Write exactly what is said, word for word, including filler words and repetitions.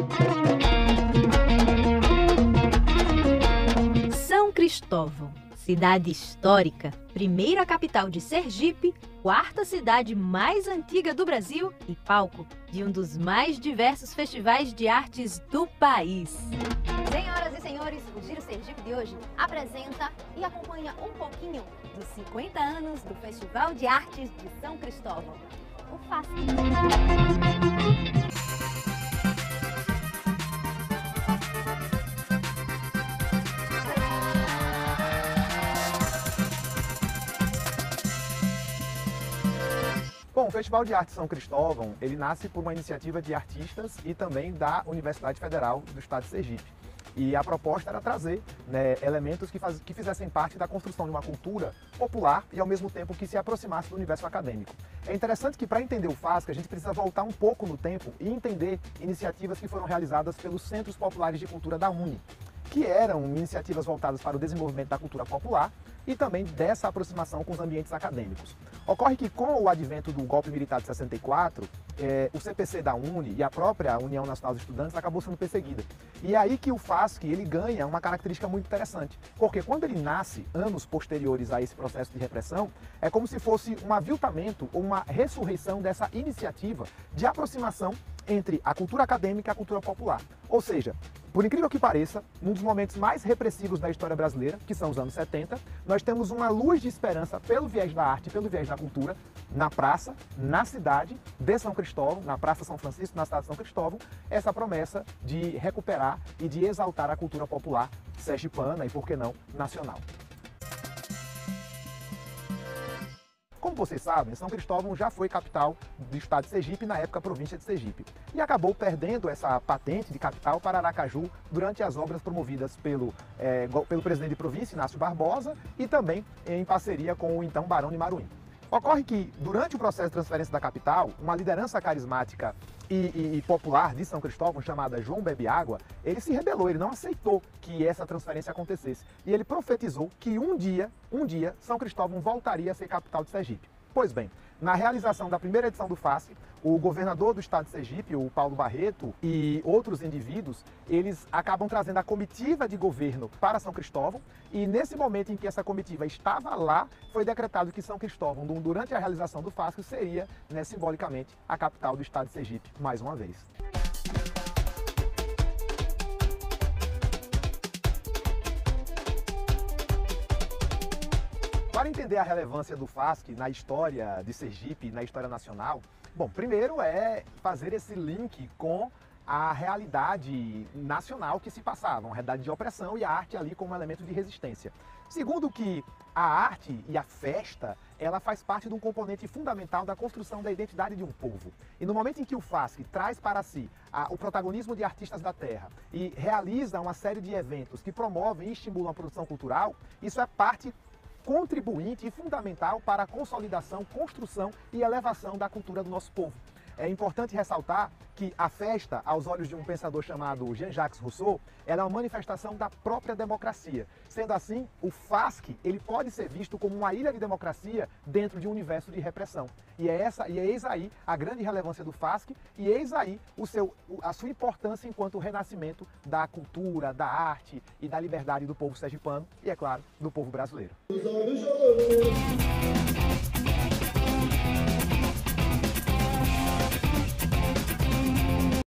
São Cristóvão, cidade histórica, primeira capital de Sergipe, quarta cidade mais antiga do Brasil e palco de um dos mais diversos festivais de artes do país. Senhoras e senhores, o Giro Sergipe de hoje apresenta e acompanha um pouquinho dos cinquenta anos do Festival de Artes de São Cristóvão, o FASC. Bom, o Festival de Arte São Cristóvão, ele nasce por uma iniciativa de artistas e também da Universidade Federal do Estado de Sergipe. E a proposta era trazer, né, elementos que, faz, que fizessem parte da construção de uma cultura popular e ao mesmo tempo que se aproximasse do universo acadêmico. É interessante que para entender o FASC a gente precisa voltar um pouco no tempo e entender iniciativas que foram realizadas pelos Centros Populares de Cultura da UNE, que eram iniciativas voltadas para o desenvolvimento da cultura popular e também dessa aproximação com os ambientes acadêmicos. Ocorre que com o advento do golpe militar de sessenta e quatro, eh, o C P C da UNE e a própria União Nacional dos Estudantes acabou sendo perseguida. E é aí que o FASC ele ganha uma característica muito interessante, porque quando ele nasce, anos posteriores a esse processo de repressão, é como se fosse um aviltamento ou uma ressurreição dessa iniciativa de aproximação entre a cultura acadêmica e a cultura popular. Ou seja, por incrível que pareça, num dos momentos mais repressivos da história brasileira, que são os anos setenta, nós temos uma luz de esperança pelo viés da arte, pelo viés da cultura, na praça, na cidade de São Cristóvão, na Praça São Francisco, na cidade de São Cristóvão, essa promessa de recuperar e de exaltar a cultura popular sergipana e, por que não, nacional. Como vocês sabem, São Cristóvão já foi capital do estado de Sergipe, na época província de Sergipe, e acabou perdendo essa patente de capital para Aracaju durante as obras promovidas pelo, é, pelo presidente de província, Inácio Barbosa, e também em parceria com o então Barão de Maruim. Ocorre que, durante o processo de transferência da capital, uma liderança carismática e, e, e popular de São Cristóvão, chamada João Bebeágua, ele se rebelou, ele não aceitou que essa transferência acontecesse. E ele profetizou que um dia, um dia, São Cristóvão voltaria a ser capital de Sergipe. Pois bem, na realização da primeira edição do FASC, o governador do estado de Sergipe, o Paulo Barreto, e outros indivíduos, eles acabam trazendo a comitiva de governo para São Cristóvão, e nesse momento em que essa comitiva estava lá, foi decretado que São Cristóvão, durante a realização do FASC, seria, né, simbolicamente, a capital do estado de Sergipe, mais uma vez. Para entender a relevância do FASC na história de Sergipe, na história nacional, bom, primeiro é fazer esse link com a realidade nacional que se passava, uma realidade de opressão e a arte ali como elemento de resistência. Segundo que a arte e a festa, ela faz parte de um componente fundamental da construção da identidade de um povo. E no momento em que o FASC traz para si a, o protagonismo de artistas da terra e realiza uma série de eventos que promovem e estimulam a produção cultural, isso é parte contribuinte e fundamental para a consolidação, construção e elevação da cultura do nosso povo. É importante ressaltar que a festa, aos olhos de um pensador chamado Jean-Jacques Rousseau, ela é uma manifestação da própria democracia. Sendo assim, o FASC ele pode ser visto como uma ilha de democracia dentro de um universo de repressão. E é, essa, e é eis aí a grande relevância do FASC e eis aí o seu, a sua importância enquanto renascimento da cultura, da arte e da liberdade do povo sergipano e, é claro, do povo brasileiro.